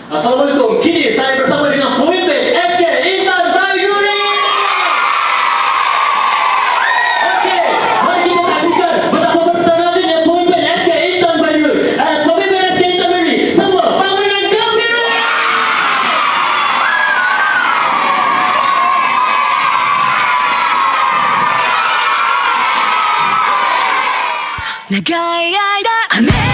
Assalamualaikum. Kini saya bersama dengan pemimpin SK Intan Baiguri. Okey, mari kita saksikan betapa bertenaganya pemimpin SK Intan Baiguri. Pemimpin SK Intan Baiguri, semua bangun dengan gembira. 長い間